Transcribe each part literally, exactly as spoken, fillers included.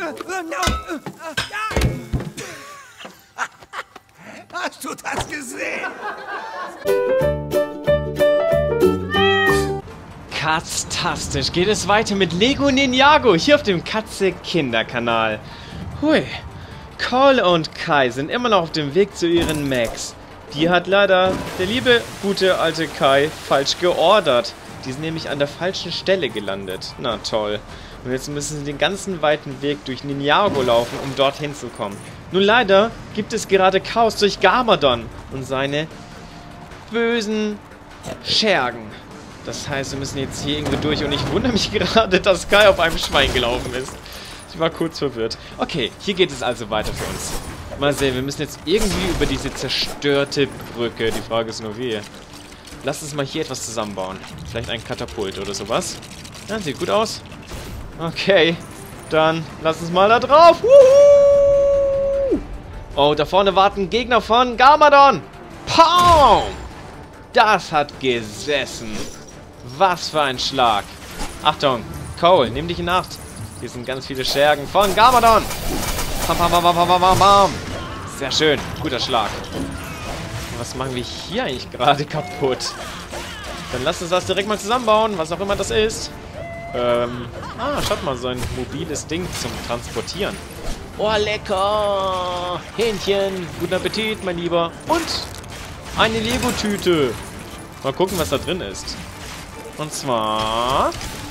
Hast du das gesehen? Katztastisch geht es weiter mit Lego Ninjago hier auf dem Katze-Kinder-Kanal. Hui, Cole und Kai sind immer noch auf dem Weg zu ihren Macs. Die hat leider der liebe, gute alte Kai falsch geordert. Die sind nämlich an der falschen Stelle gelandet. Na toll. Und jetzt müssen sie den ganzen weiten Weg durch Ninjago laufen, um dorthin zu kommen. Nun leider gibt es gerade Chaos durch Garmadon und seine bösen Schergen. Das heißt, wir müssen jetzt hier irgendwie durch und ich wundere mich gerade, dass Kai auf einem Schwein gelaufen ist. Ich war kurz verwirrt. Okay, hier geht es also weiter für uns. Mal sehen, wir müssen jetzt irgendwie über diese zerstörte Brücke. Die Frage ist nur wie. Lass uns mal hier etwas zusammenbauen. Vielleicht ein Katapult oder sowas. Ja, sieht gut aus. Okay, dann lass uns mal da drauf. Wuhu! Oh, da vorne warten Gegner von Garmadon. Pow! Das hat gesessen. Was für ein Schlag. Achtung, Cole, nimm dich in Acht. Hier sind ganz viele Schergen von Garmadon. Bam, bam, bam, bam, bam, bam, bam. Sehr schön, guter Schlag. Was machen wir hier eigentlich gerade kaputt? Dann lass uns das direkt mal zusammenbauen, was auch immer das ist. Ähm, ah, schaut mal, so ein mobiles Ding zum Transportieren. Oh, lecker! Hähnchen, guten Appetit, mein Lieber. Und eine Lego-Tüte. Mal gucken, was da drin ist. Und zwar...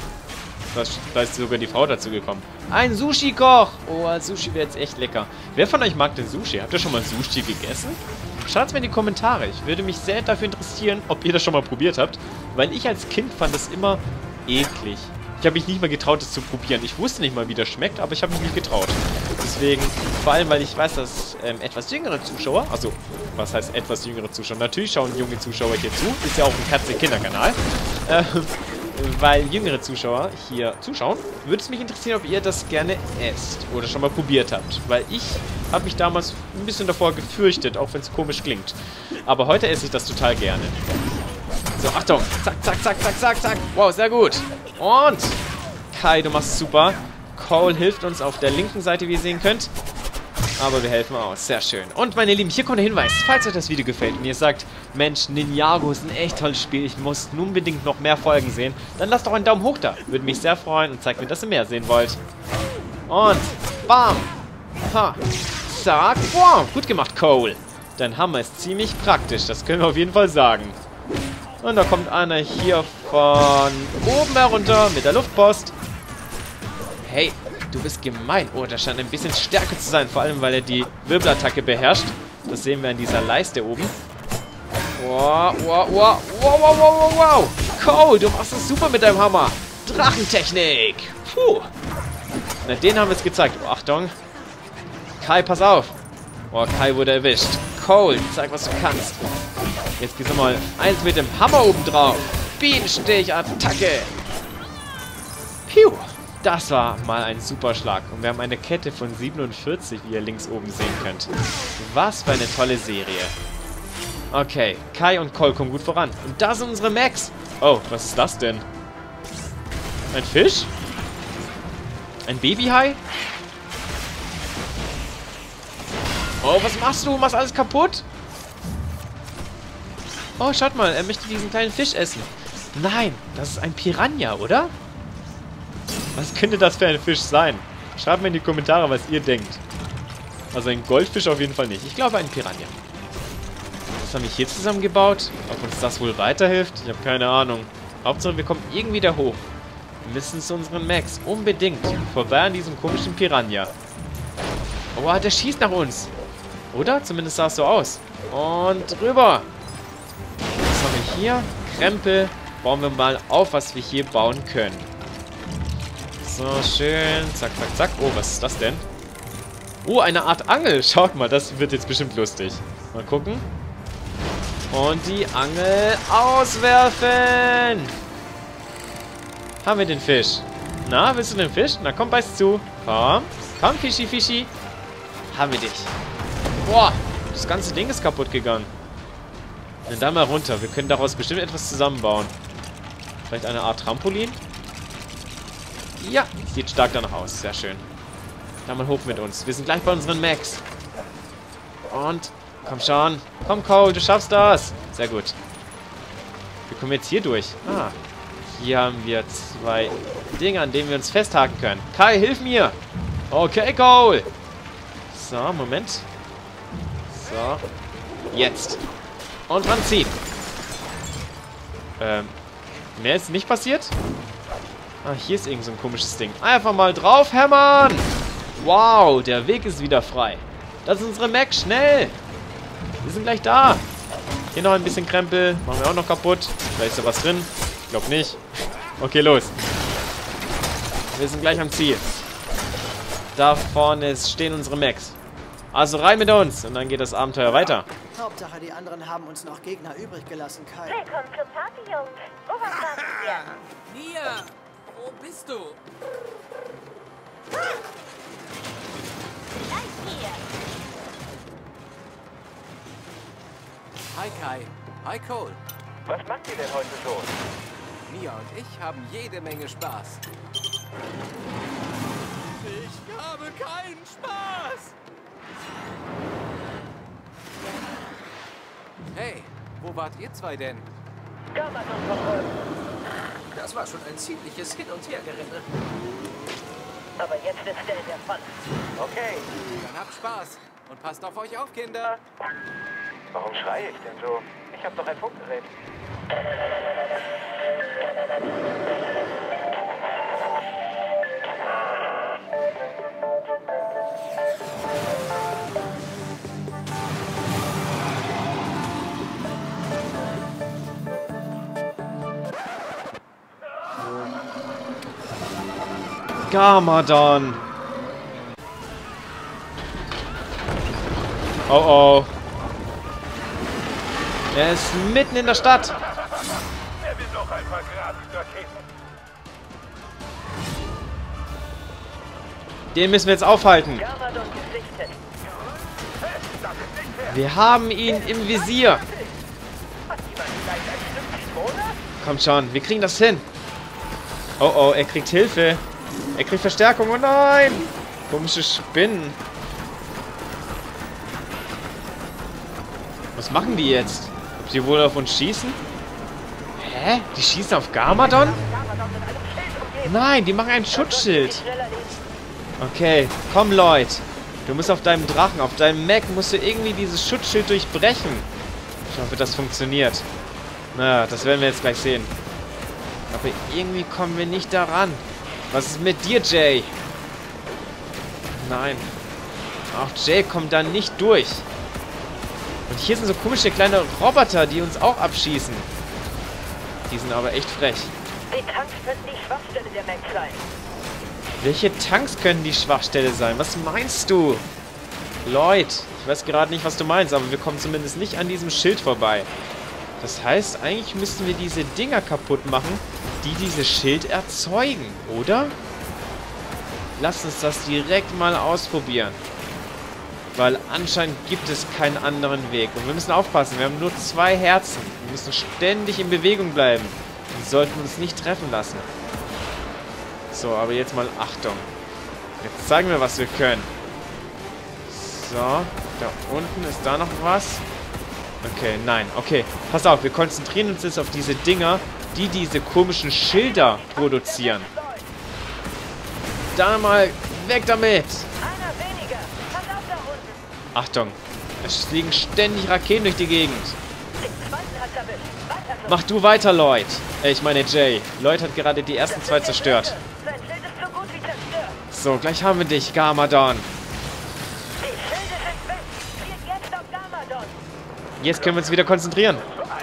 Das, da ist sogar die Frau dazu gekommen. Ein Sushi-Koch. Oh, als Sushi wäre jetzt echt lecker. Wer von euch mag denn Sushi? Habt ihr schon mal Sushi gegessen? Schreibt es mir in die Kommentare. Ich würde mich sehr dafür interessieren, ob ihr das schon mal probiert habt. Weil ich als Kind fand das immer eklig. Ich habe mich nicht mal getraut, das zu probieren. Ich wusste nicht mal, wie das schmeckt, aber ich habe mich nicht getraut. Deswegen, vor allem, weil ich weiß, dass ähm, etwas jüngere Zuschauer, also, was heißt etwas jüngere Zuschauer? Natürlich schauen junge Zuschauer hier zu. Ist ja auch ein Katze-Kinder-Kanal. Ähm, weil jüngere Zuschauer hier zuschauen, würde es mich interessieren, ob ihr das gerne esst oder schon mal probiert habt. Weil ich habe mich damals ein bisschen davor gefürchtet, auch wenn es komisch klingt. Aber heute esse ich das total gerne. So, Achtung. Zack, zack, zack, zack, zack, zack. Wow, sehr gut. Und Kai, du machst super. Cole hilft uns auf der linken Seite, wie ihr sehen könnt. Aber wir helfen aus. Sehr schön. Und meine Lieben, hier kommt der Hinweis. Falls euch das Video gefällt und ihr sagt, Mensch, Ninjago ist ein echt tolles Spiel, ich muss nun unbedingt noch mehr Folgen sehen, dann lasst doch einen Daumen hoch da. Würde mich sehr freuen und zeigt mir, dass ihr mehr sehen wollt. Und bam. Ha. Zack. Wow, gut gemacht, Cole. Dein Hammer ist ziemlich praktisch, das können wir auf jeden Fall sagen. Und da kommt einer hier von oben herunter mit der Luftpost. Hey, du bist gemein. Oh, der scheint ein bisschen stärker zu sein, vor allem, weil er die Wirbelattacke beherrscht. Das sehen wir in dieser Leiste oben. Wow, wow, wow, wow, wow, wow, wow. Cole, du machst das super mit deinem Hammer. Drachentechnik. Puh. Na, den haben wir jetzt gezeigt. Oh, Achtung. Kai, pass auf. Oh, Kai wurde erwischt. Cole, zeig, was du kannst. Jetzt geht's nochmal eins mit dem Hammer oben drauf. Bienenstich-Attacke. Piu. Das war mal ein super Schlag. Und wir haben eine Kette von siebenundvierzig, wie ihr links oben sehen könnt. Was für eine tolle Serie. Okay, Kai und Cole kommen gut voran. Und da sind unsere Macs. Oh, was ist das denn? Ein Fisch? Ein Babyhai? Oh, was machst du? Machst alles kaputt? Oh, schaut mal, er möchte diesen kleinen Fisch essen. Nein, das ist ein Piranha, oder? Was könnte das für ein Fisch sein? Schreibt mir in die Kommentare, was ihr denkt. Also ein Goldfisch auf jeden Fall nicht. Ich glaube ein Piranha. Was haben wir hier zusammengebaut? Ob uns das wohl weiterhilft? Ich habe keine Ahnung. Hauptsache wir kommen irgendwie da hoch. Wir müssen zu unseren Macs. Unbedingt. Vorbei an diesem komischen Piranha. Oh, der schießt nach uns. Oder? Zumindest sah es so aus. Und rüber. Was haben wir hier? Krempel. Bauen wir mal auf, was wir hier bauen können. So, schön. Zack, zack, zack. Oh, was ist das denn? Oh, eine Art Angel. Schaut mal, das wird jetzt bestimmt lustig. Mal gucken. Und die Angel auswerfen. Haben wir den Fisch? Na, willst du den Fisch? Na, komm, beiß zu. Komm. Komm, Fischi, Fischi. Haben wir dich. Boah, das ganze Ding ist kaputt gegangen. Dann da mal runter. Wir können daraus bestimmt etwas zusammenbauen. Vielleicht eine Art Trampolin? Ja, sieht stark danach aus. Sehr schön. Da mal hoch mit uns. Wir sind gleich bei unseren Max. Und, komm schon. Komm, Cole, du schaffst das. Sehr gut. Wir kommen jetzt hier durch. Ah, hier haben wir zwei Dinge, an denen wir uns festhaken können. Kai, hilf mir. Okay, Cole. So, Moment. So. Jetzt. Und ranziehen. Ähm, mehr ist nicht passiert? Ah, hier ist irgend so ein komisches Ding. Einfach mal drauf hämmern. Wow, der Weg ist wieder frei. Das ist unsere Mac, schnell. Wir sind gleich da. Hier noch ein bisschen Krempel. Machen wir auch noch kaputt. Vielleicht ist da was drin. Ich glaube nicht. Okay, los. Wir sind gleich am Ziel. Da vorne ist, stehen unsere Macs. Also rein mit uns und dann geht das Abenteuer weiter. Hauptsache, die anderen haben uns noch Gegner übrig gelassen, Kai. Willkommen zur Party, Jungs. Woran wartet ihr? Mia, wo bist du? Gleich hier. Hi Kai. Hi Cole. Was macht ihr denn heute so? Mia und ich haben jede Menge Spaß. Ich habe keinen Spaß! Hey, wo wart ihr zwei denn? Das war schon ein ziemliches Hin- und Hergerenne. Aber jetzt ist Stell der Fall. Okay. Dann habt Spaß und passt auf euch auf, Kinder. Warum schreie ich denn so? Ich habe doch ein Funkgerät. Garmadon. Oh oh. Er ist mitten in der Stadt. Er will doch einfach Gratis-Raketen. Den müssen wir jetzt aufhalten. Garmadon gesichtet. Wir haben ihn im Visier. Hat jemand gleich ein Stück Zitrone? Kommt schon, wir kriegen das hin. Oh oh, er kriegt Hilfe. Er kriegt Verstärkung. Oh nein. Komische Spinnen. Was machen die jetzt? Ob die wohl auf uns schießen? Hä? Die schießen auf Garmadon? Garmadon mit einem Schild umgeben. Nein, die machen ein Schutzschild. Schneller lesen. Okay, komm Lloyd. Du musst auf deinem Drachen, auf deinem Mac, musst du irgendwie dieses Schutzschild durchbrechen. Ich hoffe, das funktioniert. Na, das werden wir jetzt gleich sehen. Aber irgendwie kommen wir nicht daran. Was ist mit dir, Jay? Nein. Auch Jay kommt da nicht durch. Und hier sind so komische kleine Roboter, die uns auch abschießen. Die sind aber echt frech. Die Tanks könnten die Schwachstelle der Mac sein. Welche Tanks können die Schwachstelle sein? Was meinst du? Lloyd, ich weiß gerade nicht, was du meinst, aber wir kommen zumindest nicht an diesem Schild vorbei. Das heißt, eigentlich müssten wir diese Dinger kaputt machen, die dieses Schild erzeugen, oder? Lass uns das direkt mal ausprobieren. Weil anscheinend gibt es keinen anderen Weg. Und wir müssen aufpassen, wir haben nur zwei Herzen. Wir müssen ständig in Bewegung bleiben. Wir sollten uns nicht treffen lassen. So, aber jetzt mal Achtung. Jetzt zeigen wir, was wir können. So, da unten ist da noch was. Okay, nein, okay. Pass auf, wir konzentrieren uns jetzt auf diese Dinger, die diese komischen Schilder produzieren. Da mal weg damit. Einer weniger. Pass auf da unten. Achtung, es fliegen ständig Raketen durch die Gegend. Den zweiten hat's erwischt. Weiter so. Mach du weiter, Lloyd. Äh, ich meine Jay. Lloyd hat gerade die ersten zwei zerstört. Sein Schild ist so gut wie zerstört. So, gleich haben wir dich, Garmadon. Die Schilde sind weg. Zielt jetzt auf Garmadon. Jetzt können wir uns wieder konzentrieren.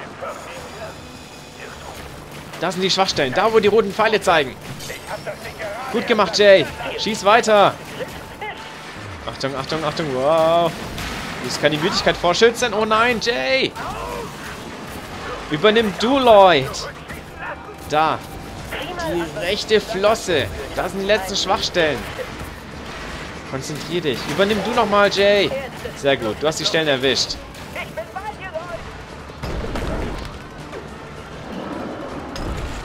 Da sind die Schwachstellen. Da, wo die roten Pfeile zeigen. Gut gemacht, Jay. Schieß weiter. Achtung, Achtung, Achtung. Wow. Das kann die Müdigkeit vorschützen. Oh nein, Jay. Übernimm du, Lloyd. Da. Die rechte Flosse. Da sind die letzten Schwachstellen. Konzentrier dich. Übernimm du nochmal, Jay. Sehr gut. Du hast die Stellen erwischt. Ich bin bei dir, Lloyd.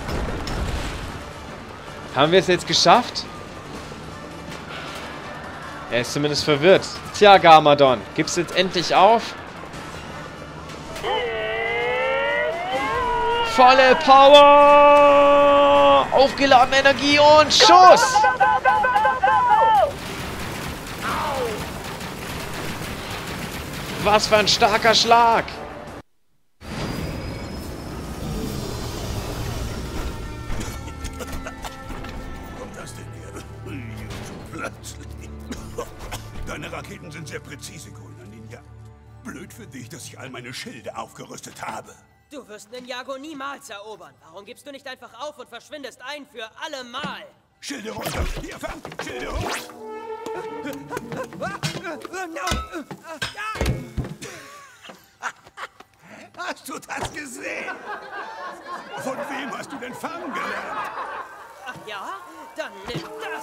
Haben wir es jetzt geschafft? Er ist zumindest verwirrt. Tja, Garmadon, gibst du jetzt endlich auf? Volle Power! Aufgeladene Energie und Schuss! Was für ein starker Schlag! Kommt das denn her? Plötzlich. Deine Raketen sind sehr präzise, grüner Ninja. Blöd für dich, dass ich all meine Schilde aufgerüstet habe. Du wirst Ninjago niemals erobern. Warum gibst du nicht einfach auf und verschwindest ein für alle Mal? Schilde runter! Hier, fang! Schilde hoch! Hast du das gesehen? Von wem hast du denn fangen gelernt? Ach ja? Dann nimm das!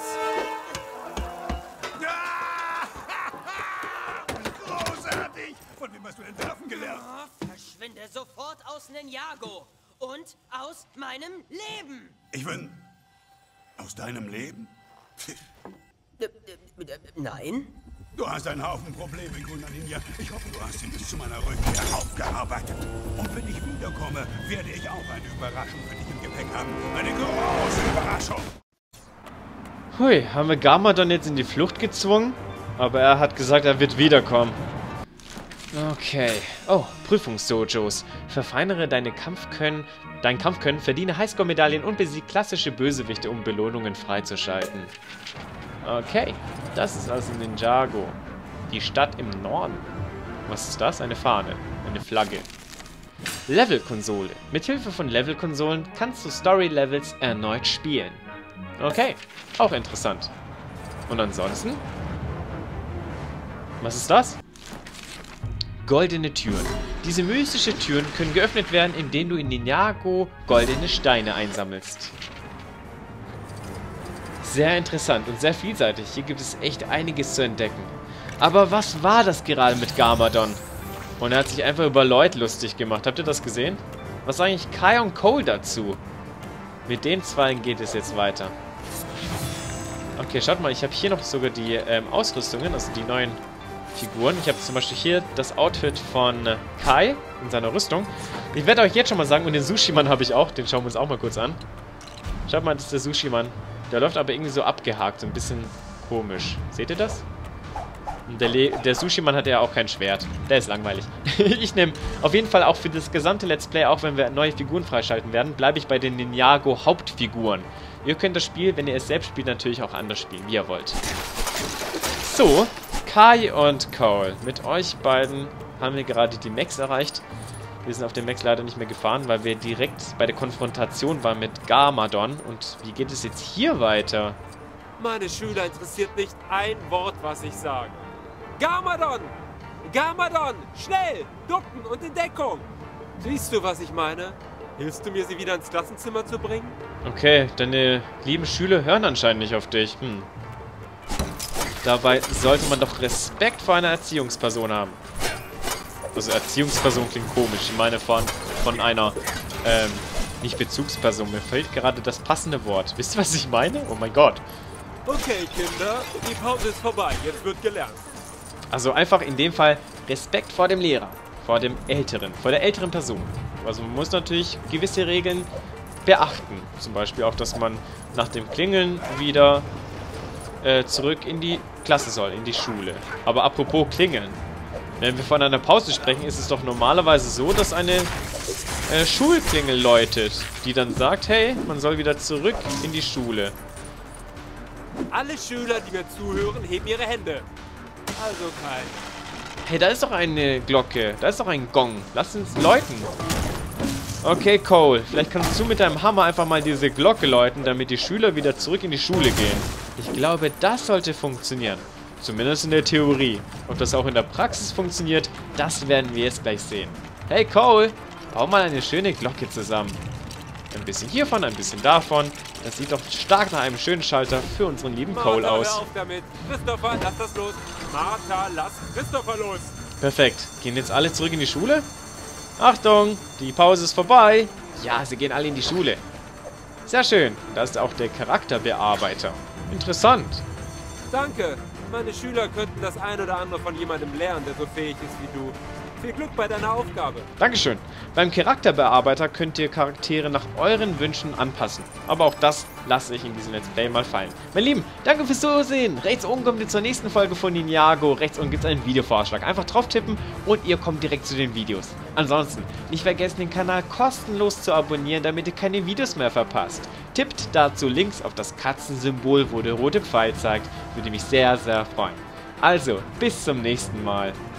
Großartig! Von wem hast du denn werfen gelernt? Oh, verschwinde sofort aus Ninjago und aus meinem Leben! Ich bin... aus deinem Leben? Äh, äh, äh, Nein? Du hast einen Haufen Probleme, grüner Ninja. Ich hoffe, du hast sie bis zu meiner Rückkehr aufgearbeitet. Und wenn ich wiederkomme, werde ich auch eine Überraschung für dich im Gepäck haben. Eine große Überraschung. Hui, haben wir Garmadon jetzt in die Flucht gezwungen? Aber er hat gesagt, er wird wiederkommen. Okay. Oh, Prüfungsdojos. Verfeinere deine Kampfkönnen, dein Kampfkönnen, verdiene Highscore-Medaillen und besieg klassische Bösewichte, um Belohnungen freizuschalten. Okay, das ist also Ninjago. Die Stadt im Norden. Was ist das? Eine Fahne. Eine Flagge. Levelkonsole. Mithilfe von Levelkonsolen kannst du Story-Levels erneut spielen. Okay, auch interessant. Und ansonsten? Was ist das? Goldene Türen. Diese mystische Türen können geöffnet werden, indem du in Ninjago goldene Steine einsammelst. Sehr interessant und sehr vielseitig. Hier gibt es echt einiges zu entdecken. Aber was war das gerade mit Garmadon? Und er hat sich einfach über Lloyd lustig gemacht. Habt ihr das gesehen? Was sagen eigentlich Kai und Cole dazu? Mit den zwei geht es jetzt weiter. Okay, schaut mal. Ich habe hier noch sogar die ähm, Ausrüstungen, also die neuen Figuren. Ich habe zum Beispiel hier das Outfit von äh, Kai in seiner Rüstung. Ich werde euch jetzt schon mal sagen, und den Sushi-Mann habe ich auch. Den schauen wir uns auch mal kurz an. Schaut mal, das ist der Sushi-Mann. Der läuft aber irgendwie so abgehakt, so ein bisschen komisch. Seht ihr das? Und der, der Sushi-Mann hat ja auch kein Schwert. Der ist langweilig. Ich nehme auf jeden Fall auch für das gesamte Let's Play, auch wenn wir neue Figuren freischalten werden, bleibe ich bei den Ninjago-Hauptfiguren. Ihr könnt das Spiel, wenn ihr es selbst spielt, natürlich auch anders spielen, wie ihr wollt. So, Kai und Cole. Mit euch beiden haben wir gerade die Max erreicht. Wir sind auf dem Max leider nicht mehr gefahren, weil wir direkt bei der Konfrontation waren mit Garmadon. Und wie geht es jetzt hier weiter? Meine Schüler interessiert nicht ein Wort, was ich sage. Garmadon! Garmadon! Schnell! Ducken und in Deckung! Siehst du, was ich meine? Hilfst du mir, sie wieder ins Klassenzimmer zu bringen? Okay, deine lieben Schüler hören anscheinend nicht auf dich. Hm. Dabei sollte man doch Respekt vor einer Erziehungsperson haben. Also Erziehungsperson klingt komisch. Ich meine von, von einer, ähm, nicht Bezugsperson. Mir fehlt gerade das passende Wort. Wisst ihr, was ich meine? Oh mein Gott. Okay, Kinder, die Pause ist vorbei. Jetzt wird gelernt. Also einfach in dem Fall Respekt vor dem Lehrer. Vor dem Älteren. Vor der älteren Person. Also man muss natürlich gewisse Regeln beachten. Zum Beispiel auch, dass man nach dem Klingeln wieder äh, zurück in die Klasse soll, in die Schule. Aber apropos Klingeln. Wenn wir von einer Pause sprechen, ist es doch normalerweise so, dass eine äh, Schulklingel läutet, die dann sagt, hey, man soll wieder zurück in die Schule. Alle Schüler, die mir zuhören, heben ihre Hände. Also Kai. Hey, da ist doch eine Glocke, da ist doch ein Gong. Lass uns läuten. Okay, Cole, vielleicht kannst du mit deinem Hammer einfach mal diese Glocke läuten, damit die Schüler wieder zurück in die Schule gehen. Ich glaube, das sollte funktionieren. Zumindest in der Theorie. Ob das auch in der Praxis funktioniert, das werden wir jetzt gleich sehen. Hey Cole, bau mal eine schöne Glocke zusammen. Ein bisschen hiervon, ein bisschen davon. Das sieht doch stark nach einem schönen Schalter für unseren lieben Cole Martha, aus. Hör auf damit. Christopher, lass das los. Martha, lass Christopher los. Perfekt. Gehen jetzt alle zurück in die Schule? Achtung, die Pause ist vorbei. Ja, sie gehen alle in die Schule. Sehr schön. Da ist auch der Charakterbearbeiter. Interessant. Danke. Meine Schüler könnten das ein oder andere von jemandem lernen, der so fähig ist wie du. Viel Glück bei deiner Aufgabe. Dankeschön. Beim Charakterbearbeiter könnt ihr Charaktere nach euren Wünschen anpassen. Aber auch das lasse ich in diesem Let's Play mal fallen. Meine Lieben, danke fürs Zusehen. Rechts oben kommt ihr zur nächsten Folge von Ninjago. Rechts unten gibt es einen Videovorschlag. Einfach drauf tippen und ihr kommt direkt zu den Videos. Ansonsten, nicht vergessen, den Kanal kostenlos zu abonnieren, damit ihr keine Videos mehr verpasst. Tippt dazu links auf das Katzensymbol, wo der rote Pfeil zeigt. Würde mich sehr, sehr freuen. Also, bis zum nächsten Mal.